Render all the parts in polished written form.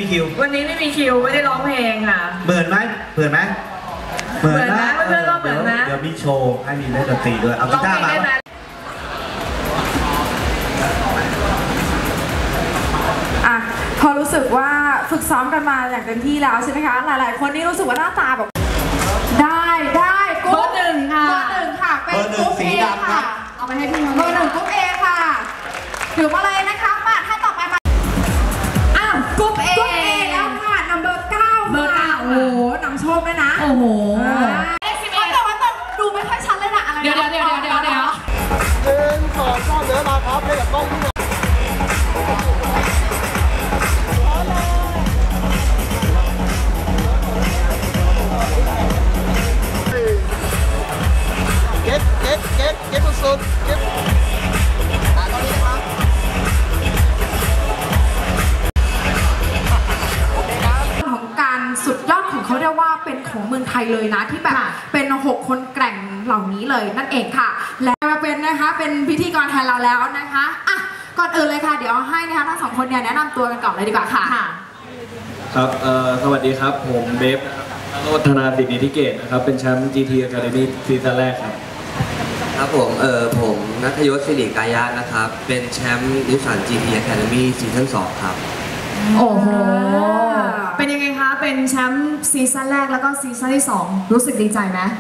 คิววันนี้ไม่มีคิวไม่ได้ร้องเพลงค่ะเหมือนไหมเหมือนไหมเหมือนนะเพื่อนก็เหมือนนะเดี๋ยวมีโชว์ให้มีเล่นดนตรีด้วยเอากีตาร์มาพอรู้สึกว่าฝึกซ้อมกันมาอย่างเต็มที่แล้วใช่ไหมคะหลายๆคนนี่รู้สึกว่าหน้าตาแบบได้เบอร์หนึ่งค่ะเป็นกรุ๊ป A ค่ะเอาไปให้พี่เบอร์หนึ่งกรุ๊ป A ค่ะถือมาเลยนะคะมาถ้าต่อไปมากรุ๊ป A แล้วค่ะนัมเบอร์9เบอร์9โอ้โหนำโชคด้วยนะโอ้โหแต่ว่าดูไม่ค่อยชัดเลยนะอะไรเดี๋ยว 1 2 3เดินมาครับเล่นกับกล้องนี่เก็บสุดเก็บตอนนี้นะครับของการสุดยอดของเขาเรียกว่าเป็นของเมืองไทยเลยนะที่แบบเป็น6คนแกร่งเหล่านี้เลยนั่นเองค่ะและมาเป็นนะคะเป็นพิธีกรแทนเราแล้วนะคะก่อนอื่นเลยค่ะเดี๋ยวให้นะคะทั้ง2คนเนี่ยแนะนำตัวกันก่อนเลยดีกว่าค่ะครับสวัสดีครับผมเบฟโรธนาสิทธินิธิเกตนะครับเป็นแชมป์ GT Academy ซีซั่นแรกครับครับผมณัฐยศ ศิริกายะนะครับเป็นแชมป์นิสสัน GT Academy ซีซั่น2ครับโอ้โหเป็นยังไงคะเป็นแชมป์ซีซั่นแรกแล้วก็ซีซั่นที่2รู้สึกดีใจไหม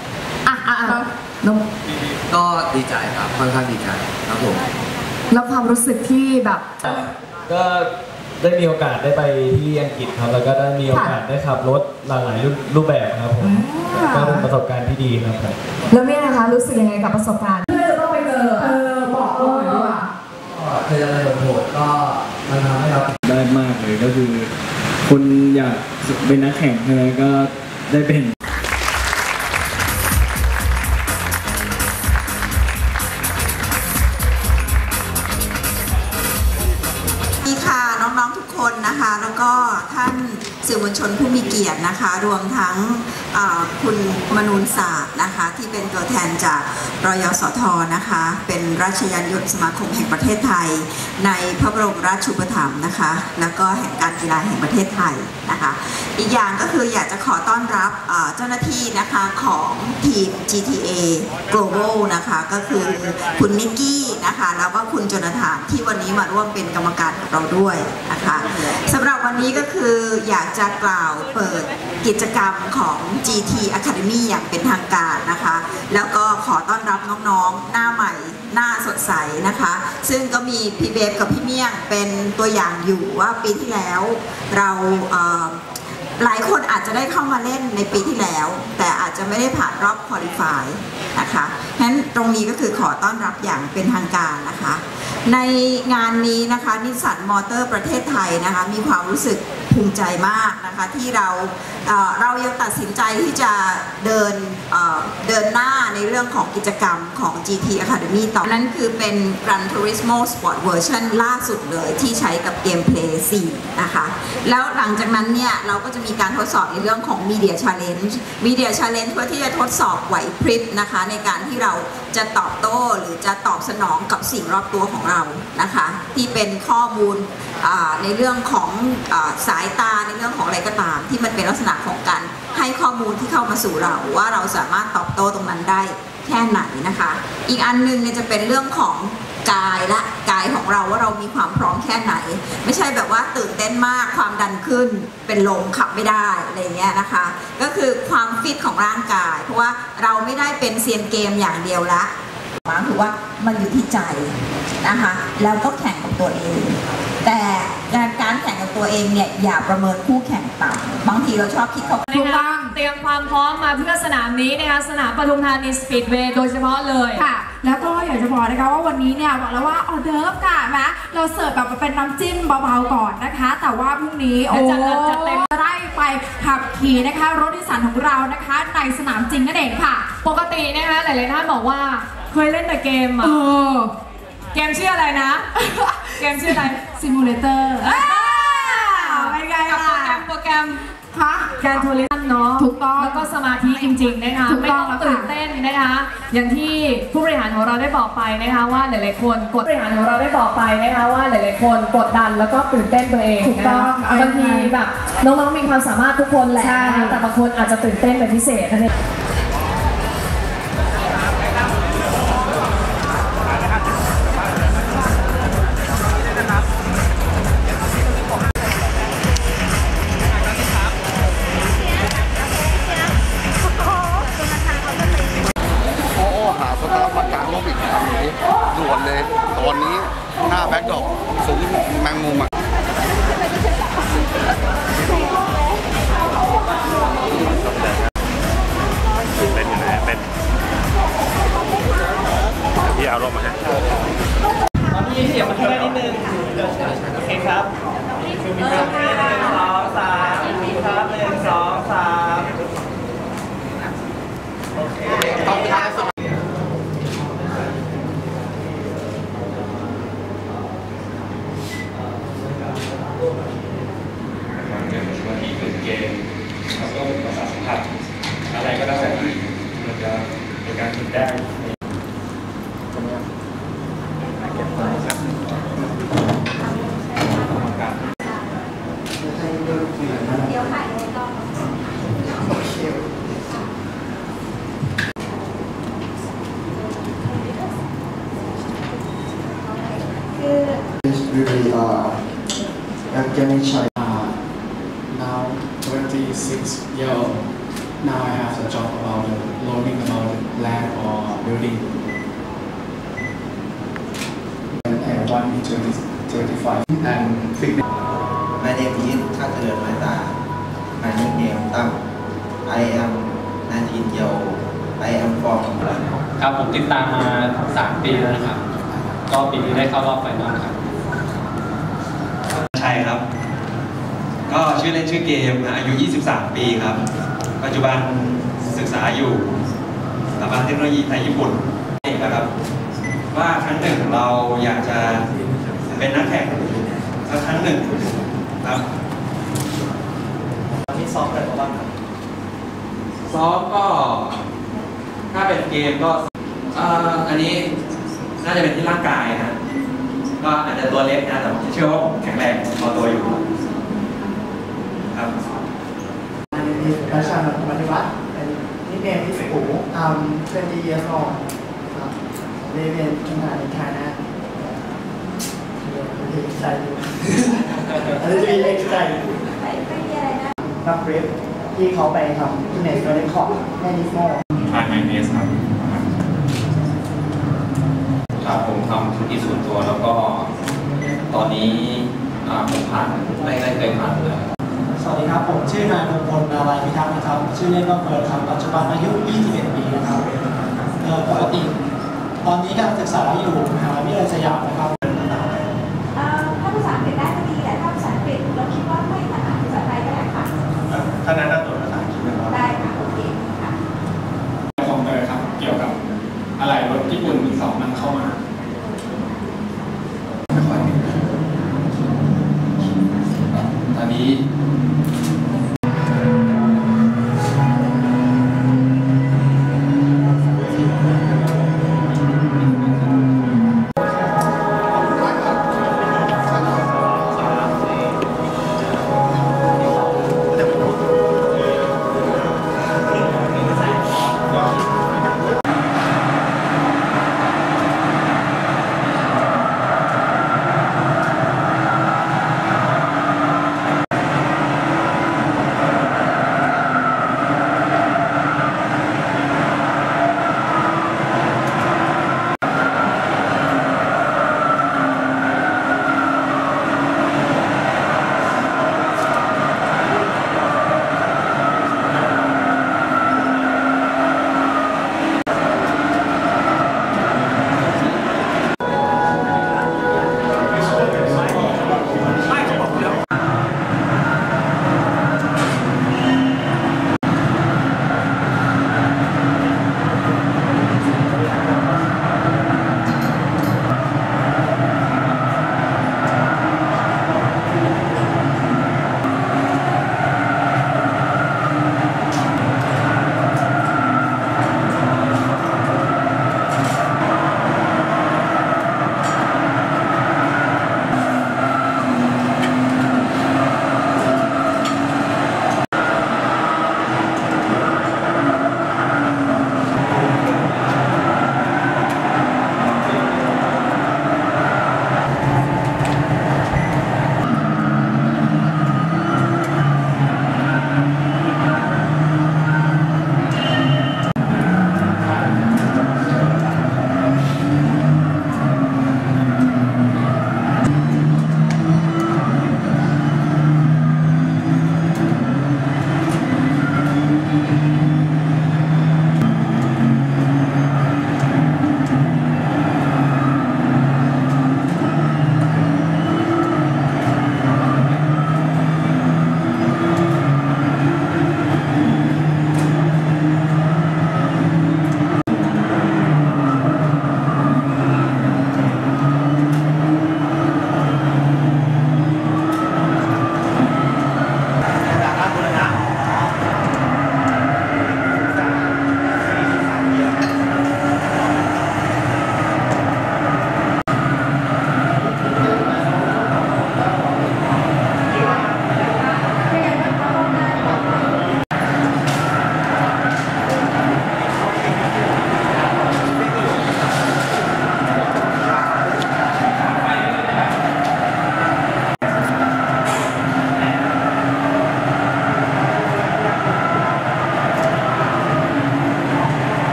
ก็ดีใจครับค่อนข้างดีใจครับผมแล้วความรู้สึกที่แบบก็ได้มีโอกาสได้ไปที่อังกฤษครับแล้วก็ได้มีโอกาสได้ขับรถหลากหลายรูปแบบครับผมก็เป็นประสบการณ์ที่ดีครับแล้วเนี่ยนะคะรู้สึกยังไงกับประสบการณ์เพื่อจะต้องไปเจอบอกหน่อยดีกว่าเคยอะไรโหดก็มันทำให้เราได้มากเลยก็คือคุณอยากเป็นนักแข่งใช่ไหมก็ได้เป็นน้องๆทุกคนนะคะแล้วก็ท่านสื่อมวลชนผู้มีเกียรตินะคะรวมทั้งคุณมนูนศาสตร์นะคะที่เป็นตัวแทนจากรยสทนะคะเป็นราชยานยนต์สมาคมแห่งประเทศไทยในพระบรมราชูปถัมภ์นะคะแล้วก็แห่งการกีฬาแห่งประเทศไทยนะคะอีกอย่างก็คืออยากจะขอต้อนรับเจ้าหน้าที่นะคะของทีม GTA Global นะคะก็คือคุณนิกกี้นะคะแล้วก็คุณโจนาธานที่วันนี้มาร่วมเป็นกรรมการกับเราด้วยนะคะสำหรับวันนี้ก็คืออยากจะกล่าวเปิดกิจกรรมของ GT Academy อย่างเป็นทางการนะคะแล้วก็ขอต้อนรับน้องๆหน้าใหม่หน้าสดใสนะคะซึ่งก็มีพี่เบฟกับพี่เมี่ยงเป็นตัวอย่างอยู่ว่าปีที่แล้วเราหลายคนอาจจะได้เข้ามาเล่นในปีที่แล้วแต่อาจจะไม่ได้ผ่านรอบควอลิฟายนะคะฉะนั้นตรงนี้ก็คือขอต้อนรับอย่างเป็นทางการนะคะในงานนี้นะคะนิสสันมอเตอร์ประเทศไทยนะคะมีความรู้สึกภูมิใจมากนะคะที่เรายังตัดสินใจที่จะเดินหน้าในเรื่องของกิจกรรมของ GT Academy ต่อนั้นคือเป็น Gran Turismo Sport Version ล่าสุดเลยที่ใช้กับเกมเพลย์4นะคะแล้วหลังจากนั้นเนี่ยเราก็จะมีการทดสอบในเรื่องของ Media Challenge เพื่อที่จะทดสอบไหวพริบนะคะในการที่เราจะตอบโต้หรือจะตอบสนองกับสิ่งรอบตัวของเรานะคะที่เป็นข้อมูลในเรื่องของสายตาในเรื่องของอะไรก็ตามที่มันเป็นลักษณะของการให้ข้อมูลที่เข้ามาสู่เราว่าเราสามารถตอบโต้ตรงนั้นได้แค่ไหนนะคะอีกอันนึงเนี่ยจะเป็นเรื่องของกายของเราว่าเรามีความพร้อมแค่ไหนไม่ใช่แบบว่าตื่นเต้นมากความดันขึ้นเป็นลมขับไม่ได้อะไรเงี้ยนะคะก็คือความฟิตของร่างกายเพราะว่าเราไม่ได้เป็นเซียนเกมอย่างเดียวละคือว่ามันอยู่ที่ใจนะคะแล้วก็แข่งกับตัวเองแต่การแข่งกับตัวเองเนี่ยอย่าประเมินคู่แข่งต่ำบางทีเราชอบคิดเขาถูกต้องเตรียมความพร้อมมาเพื่อสนามนี้นะคะสนามปทุมธานีสปีดเวย์โดยเฉพาะเลยค่ะแล้วก็อยากจะบอกนะคะว่าวันนี้เนี่ยบอกแล้วว่าออเดิร์ฟค่ะนะเราเสิร์ฟแบบเป็นน้ำจิ้มเบาๆก่อนนะคะแต่ว่าพรุ่งนี้จะเต็มไร่ไปขับขี่นะคะรถนิสสันของเรานะคะในสนามจริงนั่นเองค่ะปกตินะคะหลายๆท่านบอกว่าเคยเล่นแต่เกมเกมชื่ออะไรนะเกมชื่ออะไรซิมูเลเตอร์เป็นไงล่ะโปรแกรมคะการทัวริสต์เนาะถูกต้องแล้วก็สมาธิจริงๆนะคะถูกไม่ต้องต้องตื่นเต้นนะคะ อย่างที่ผู้บริหารของเราได้บอกไปนะคะว่าหลายๆคนกดบริหารของเราได้บอกไปนะคะว่าหลายๆคนกดดันแล้วก็ตื่นเต้นตัวเองถูกต้องนะคะบางทีแบบน้องๆมีความสามารถทุกคนแหละนะคะแต่บางคนอาจจะตื่นเต้นเป็นพิเศษนั่นเองโอ้หาสตาร์ทมากลางร่มอีกครั้งนี้ด่วนเลย ตอนนี้หน้าแบ็คดรอปสูงแมงมุมอ่ะเป็นอยู่ไหนเป็นพี่เอาลงมาให้ตอนนี้เสียงมันแค่นิดนึงโอเคครับคือมีครับ1 2 3ครับ1 2 3โอเคต้องท้ายสุดเกมแล้วก็ภาษาสัมผัสอะไรก็แล้วแต่มันจะเป็นการฝึกได้ really getting shy. Now 26 years old. Now I have a job about learning about land or building. And 1 to 35 and fitness. My name is Thatharan Mata. My nickname Tam. I am 19 years old. I am from ครับผมติดตามมา3 ปีแล้วนะครับ ก็ปีนี้ได้เข้ารอบไฟนอลครับใช่ครับ ก็ชื่อเล่นชื่อเกมอายุ 23 ปีครับ ปัจจุบันศึกษาอยู่สถาบันเทคโนโลยีไทยญี่ปุ่นนะครับ ว่าครั้งหนึ่งเราอยากจะเป็นนักแข่งสักครั้งหนึ่งครับตอนนี้ซ้อมอะไรบ้างครับซ้อมก็ถ้าเป็นเกมก็อันนี้น่าจะเป็นที่ร่างกายนะก็อาจจะตัวเล็กนะแต่ผมเชื่อว่าผมแข็งแรงพอตัวอยู่ครับราชาปฏิวัตินิเนมที่สูง20 years old live in China really excited a little bit excited นักเรียนที่เขาไปทำที่เน็ตก็ได้ขอแค่นิดโม่ไมเนสครับครับผมทำธุรกิจส่วนตัวแล้วก็ตอนนี้ผมผ่านไม่ได้เคยผ่านเลยสวัสดีครับผมชื่อนายมงคลนาลายพิทักษ์นะครับชื่อเล่นว่าเฟิร์นครับปัจจุบันอายุ21 ปีนะครับปกติตอนนี้กำลังศึกษาอยู่มหาวิทยาลัยสยามนะครับถ้าภาษาอังกฤษได้ก็ดีแต่ถ้าภาษาอังกฤษเราคิดว่าไม่ถนัดภาษาไทยก็ได้ค่ะถ้านั้นเราตรวจภาษาอังกฤษนะครับได้ค่ะโอเคค่ะคอมเตอร์ครับเกี่ยวกับอะไรรถญี่ปุ่นมือสองนำเข้ามาตอนนี้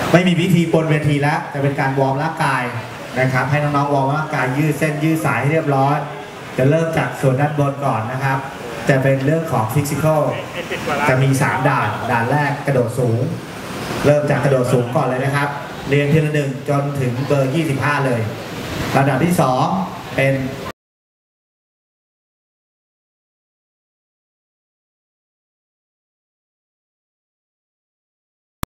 ไม่มีพิธีบนเวทีแล้วจะเป็นการวอร์มร่างกายนะครับให้น้องๆวอร์มร่างกายยืดเส้นยืดสายให้เรียบร้อยจะเริ่มจากส่วนด้านบนก่อนนะครับจะเป็นเรื่องของฟิสิกอลจะมี3ด่านแรกกระโดดสูงเริ่มจากกระโดดสูงก่อนเลยนะครับเรียงทีละ1จนถึงเบอร์25เลยลำดับที่2เป็น